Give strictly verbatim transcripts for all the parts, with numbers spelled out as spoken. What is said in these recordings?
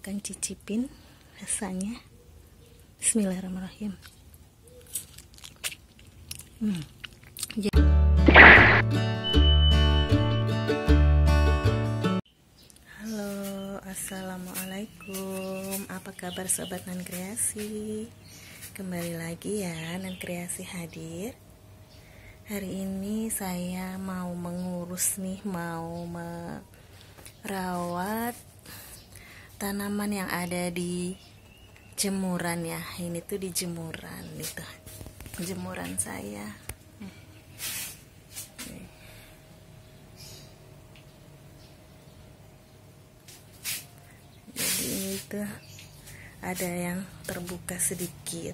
akan cicipin rasanya. Bismillahirrahmanirrahim. Hmm. Halo, assalamualaikum. Apa kabar sobat Nan Kreasi? Kembali lagi ya, Nan Kreasi hadir. Hari ini saya mau mengurus nih, mau merawat tanaman yang ada di jemuran ya. Ini tuh di jemuran itu, jemuran saya. Jadi ini tuh ada yang terbuka sedikit.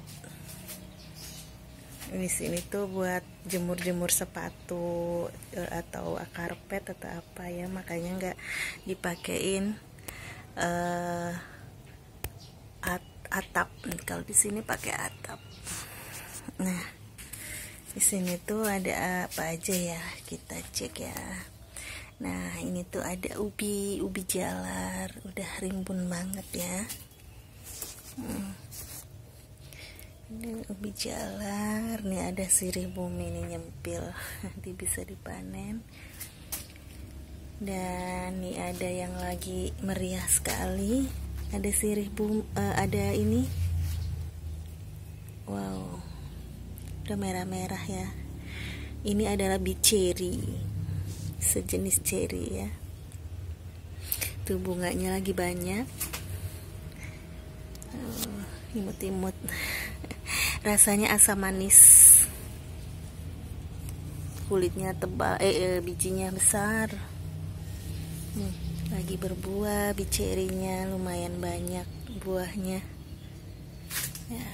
Di sini tuh buat jemur-jemur sepatu atau karpet atau apa ya, makanya nggak dipakein uh, at atap. Kalau di sini pakai atap. Nah, di sini tuh ada apa aja ya, kita cek ya. Nah, ini tuh ada ubi ubi jalar, udah rimbun banget ya. Hmm. Ini ubi jalar, nih ada sirih bumi nih nyempil, nanti bisa dipanen. Dan nih ada yang lagi meriah sekali, ada sirih bumi, uh, ada ini, wow, udah merah-merah ya. Ini adalah biceri, sejenis ceri ya. Tuh bunganya lagi banyak, uh, imut-imut. Rasanya asam manis, kulitnya tebal, eh, eh bijinya besar. Nih, lagi berbuah, bicerinya lumayan banyak buahnya. Ya.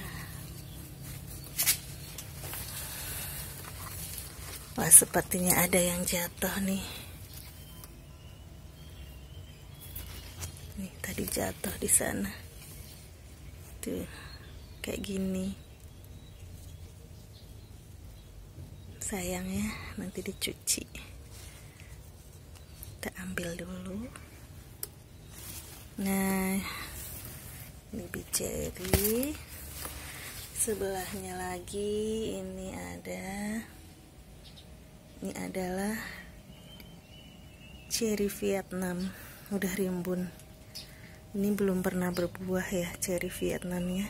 Wah, sepertinya ada yang jatuh nih. Nih tadi jatuh di sana. Tuh, kayak gini. Sayang ya, nanti dicuci. Kita ambil dulu. Nah, ini biceri. Sebelahnya lagi ini ada, ini adalah ceri Vietnam, udah rimbun. Ini belum pernah berbuah ya, ceri Vietnamnya.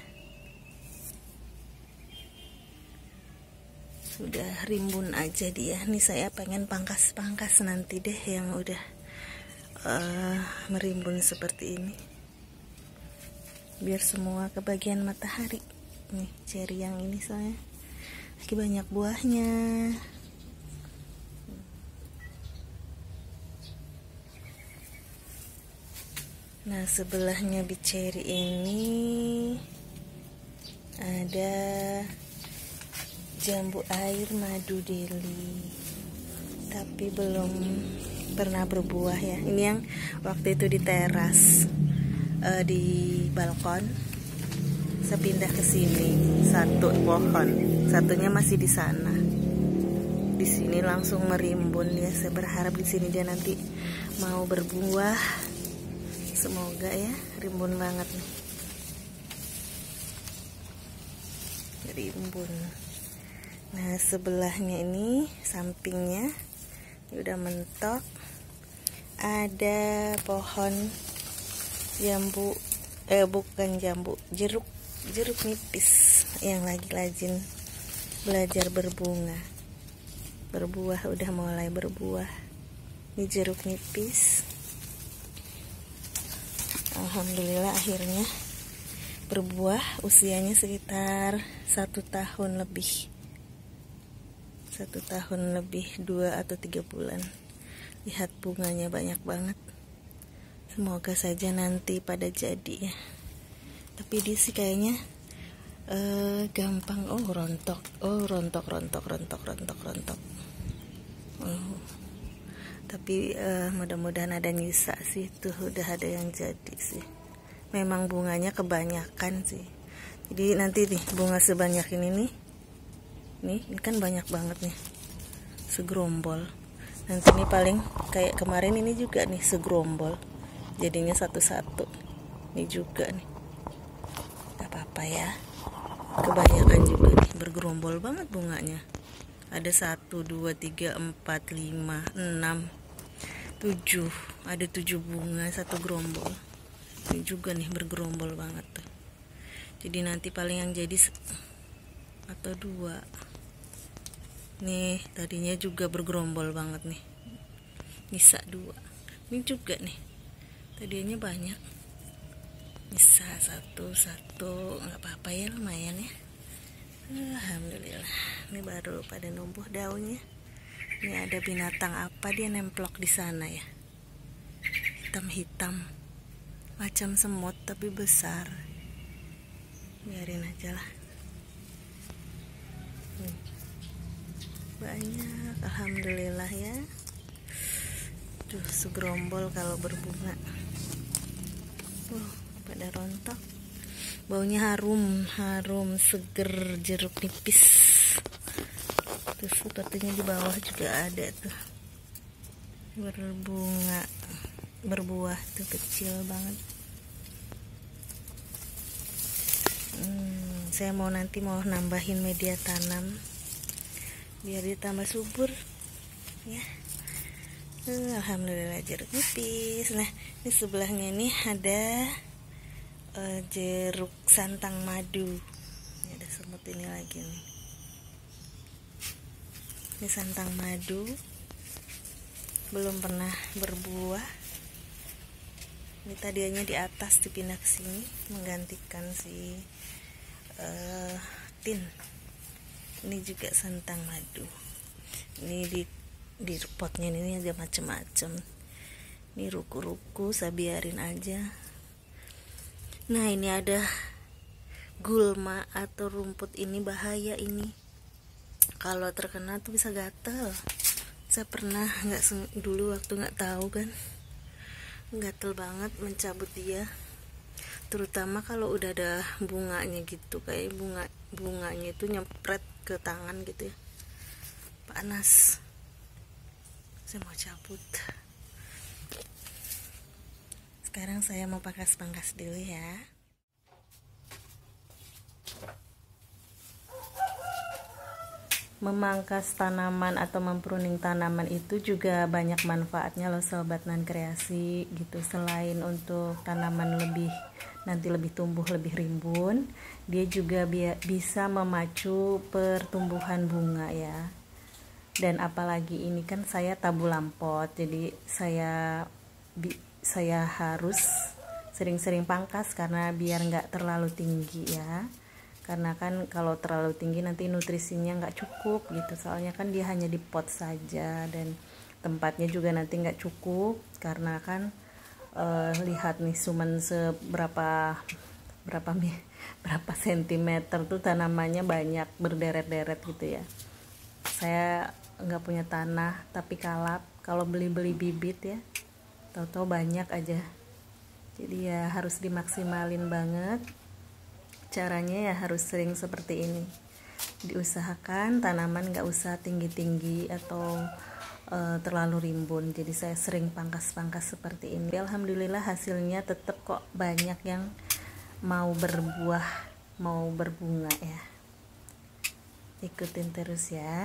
Sudah rimbun aja dia. Nih saya pengen pangkas-pangkas nanti deh yang udah uh, merimbun seperti ini, biar semua kebagian matahari. Nih ceri yang ini soalnya lagi banyak buahnya. Nah, sebelahnya biceri ini ada jambu air madu deli, tapi belum pernah berbuah ya. Ini yang waktu itu di teras, uh, di balkon. Saya pindah ke sini, satu pohon, satunya masih di sana. Di sini langsung merimbun ya. Saya berharap di sini dia nanti mau berbuah. Semoga ya, rimbun banget nih. Rimbun. Nah, sebelahnya ini, sampingnya ini udah mentok. Ada pohon jambu, eh bukan jambu, jeruk, jeruk nipis yang lagi lazim belajar berbunga. Berbuah, udah mulai berbuah. Ini jeruk nipis. Alhamdulillah akhirnya berbuah, usianya sekitar satu tahun lebih. Satu tahun lebih, dua atau tiga bulan. Lihat bunganya banyak banget. Semoga saja nanti pada jadi ya. Tapi dia sih kayaknya uh, gampang. Oh rontok, oh rontok, rontok, rontok, rontok, rontok. Oh. Tapi uh, mudah-mudahan ada nyisa sih. Tuh udah ada yang jadi sih. Memang bunganya kebanyakan sih. Jadi nanti nih bunga sebanyak ini nih. Nih, ini kan banyak banget nih, segerombol. Nanti ini paling kayak kemarin ini juga nih segerombol, jadinya satu-satu. Ini juga nih, gak apa-apa ya, kebanyakan juga nih, bergerombol banget bunganya. Ada satu, dua, tiga, empat, lima, enam, tujuh, ada tujuh bunga satu gerombol. Ini juga nih bergerombol banget tuh. Jadi nanti paling yang jadi atau dua. Nih tadinya juga bergerombol banget nih, bisa dua. Ini juga nih, tadinya banyak, bisa satu satu, nggak apa-apa ya, lumayan ya. Alhamdulillah. Ini baru pada numbuh daunnya. Ini ada binatang apa dia nemplok di sana ya, hitam-hitam, macam semut tapi besar. Biarin aja lah. Hmm. Banyak, alhamdulillah ya. Tuh segerombol kalau berbunga. Uh, pada rontok. Baunya harum, harum, seger, jeruk nipis. Tuh sepertinya di bawah juga ada tuh. Berbunga, berbuah tuh kecil banget. Hmm, saya mau nanti mau nambahin media tanam biar ditambah subur ya. uh, Alhamdulillah jeruk nipis. Nah ini sebelahnya ini ada uh, jeruk santang madu. Ini ada semut ini lagi nih. Ini santang madu, belum pernah berbuah. Ini tadinya di atas, dipindah ke sini menggantikan si uh, tin. Ini juga santang madu. Ini di di potnya ini ada macam-macam. Ini ruku-ruku, saya biarin aja. Nah ini ada gulma atau rumput, ini bahaya ini. Kalau terkena tuh bisa gatel. Saya pernah nggak dulu waktu nggak tahu kan, gatel banget mencabut dia. Terutama kalau udah ada bunganya gitu, kayak bunga bunganya itu nyempret ke tangan gitu ya, panas. Saya mau cabut. Sekarang saya mau pangkas-pangkas dulu ya. Memangkas tanaman atau mempruning tanaman itu juga banyak manfaatnya loh sobat nan kreasi gitu. Selain untuk tanaman lebih nanti lebih tumbuh lebih rimbun, dia juga bi bisa memacu pertumbuhan bunga ya. Dan apalagi ini kan saya tabu lampot, jadi saya bi saya harus sering-sering pangkas karena biar nggak terlalu tinggi ya. Karena kan kalau terlalu tinggi nanti nutrisinya nggak cukup gitu, soalnya kan dia hanya di pot saja dan tempatnya juga nanti nggak cukup. Karena kan eh, lihat nih cuman seberapa berapa berapa sentimeter tuh tanamannya banyak berderet-deret gitu ya. Saya nggak punya tanah tapi kalap, kalau beli-beli bibit ya tahu-tahu banyak aja. Jadi ya harus dimaksimalin banget. Caranya ya harus sering seperti ini, diusahakan tanaman gak usah tinggi-tinggi atau e, terlalu rimbun. Jadi saya sering pangkas-pangkas seperti ini. Alhamdulillah hasilnya tetap kok banyak yang mau berbuah, mau berbunga ya. Ikutin terus ya.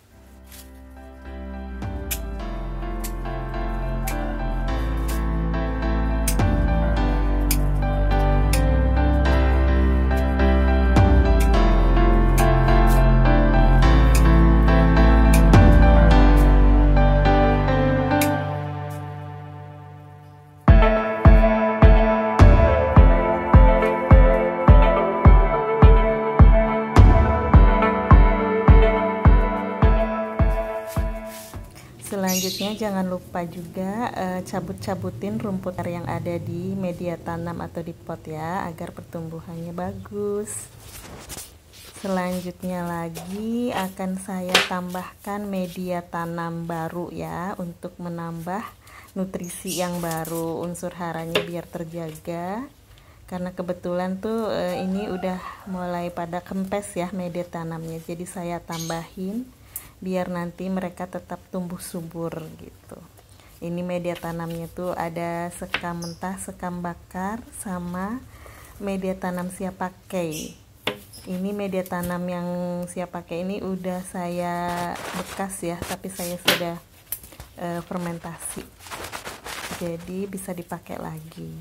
Selanjutnya jangan lupa juga uh, cabut-cabutin rumput yang ada di media tanam atau di pot ya, agar pertumbuhannya bagus. Selanjutnya lagi akan saya tambahkan media tanam baru ya, untuk menambah nutrisi yang baru, unsur haranya biar terjaga. Karena kebetulan tuh uh, ini udah mulai pada kempes ya media tanamnya, jadi saya tambahin biar nanti mereka tetap tumbuh subur gitu. Ini media tanamnya tuh ada sekam mentah, sekam bakar, sama media tanam siap pakai. Ini media tanam yang siap pakai ini udah saya bekas ya, tapi saya sudah e, fermentasi, jadi bisa dipakai lagi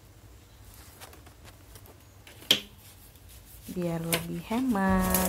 biar lebih hemat.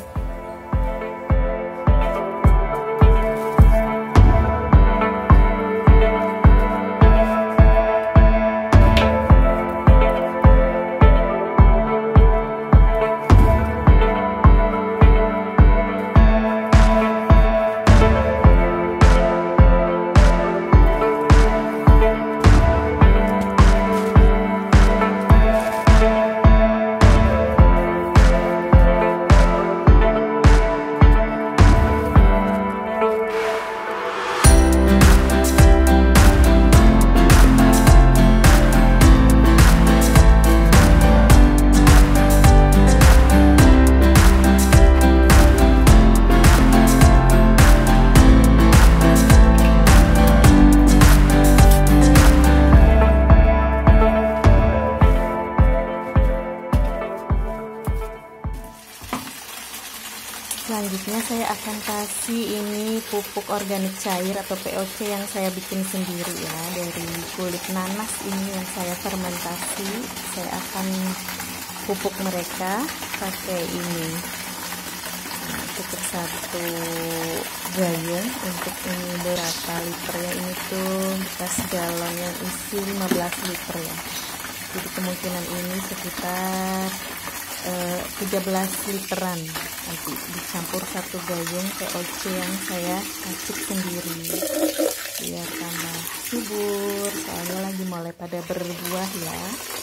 Selanjutnya saya akan kasih ini pupuk organik cair atau P O C yang saya bikin sendiri ya, dari kulit nanas ini yang saya fermentasi. Saya akan pupuk mereka pakai ini. Nah, cukup satu gayung. Untuk ini berapa liter ya, ini tuh bekas galon yang isi lima belas liter ya, jadi kemungkinan ini sekitar tiga belas literan. Nanti dicampur satu gayung P O C yang saya racik sendiri biar tambah subur, soalnya lagi mulai pada berbuah ya.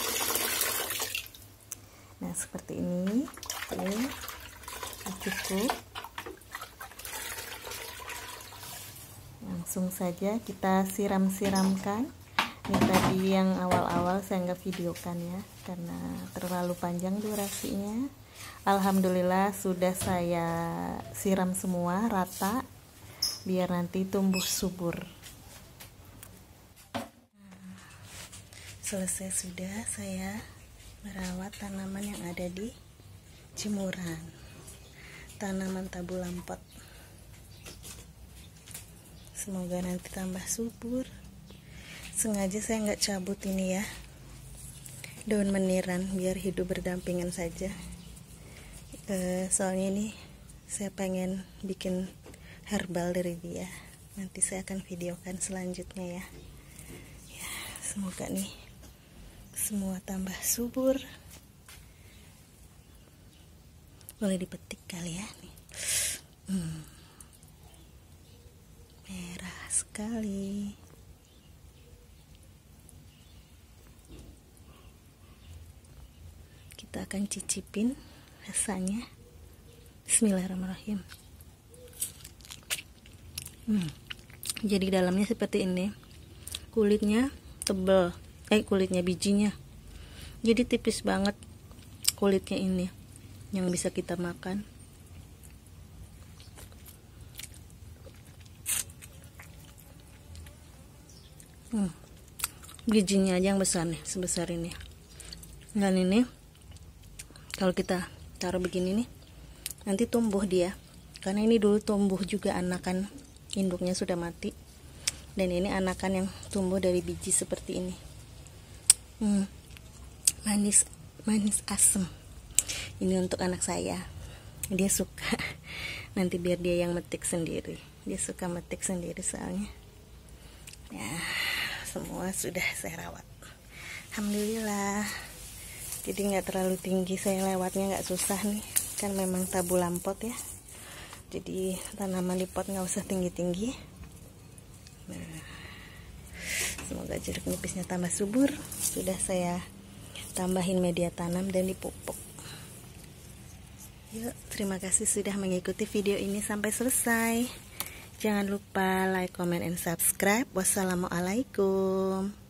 Nah seperti ini. Oke, cukup. Langsung saja kita siram-siramkan. Ini tadi yang awal-awal saya nggak videokan ya, karena terlalu panjang durasinya. Alhamdulillah sudah saya siram semua rata, biar nanti tumbuh subur. Selesai sudah saya merawat tanaman yang ada di jemuran, tanaman tabu lampot. Semoga nanti tambah subur. Sengaja saya nggak cabut ini ya, daun meniran, biar hidup berdampingan saja. E, soalnya ini saya pengen bikin herbal dari dia. Nanti saya akan videokan selanjutnya ya. Ya, semoga nih semua tambah subur. Boleh dipetik kali ya nih. Hmm. Merah sekali. Kita akan cicipin rasanya. Bismillahirrahmanirrahim. Hmm. Jadi dalamnya seperti ini. Kulitnya tebal. Eh kulitnya bijinya. Jadi tipis banget kulitnya ini, yang bisa kita makan. Hmm. Bijinya aja yang besar nih, sebesar ini. Dan ini kalau kita taruh begini nih, nanti tumbuh dia, karena ini dulu tumbuh juga anakan, induknya sudah mati, dan ini anakan yang tumbuh dari biji seperti ini. hmm, manis manis asem. Ini untuk anak saya, dia suka. Nanti biar dia yang metik sendiri, dia suka metik sendiri soalnya ya. Semua sudah saya rawat, alhamdulillah. Jadi nggak terlalu tinggi, saya lewatnya nggak susah nih, kan memang tabu lampot ya, jadi tanaman di pot nggak usah tinggi-tinggi. Nah, semoga jeruk nipisnya tambah subur. Sudah saya tambahin media tanam dan dipupuk. Yuk, terima kasih sudah mengikuti video ini sampai selesai. Jangan lupa like, comment, and subscribe. Wassalamualaikum.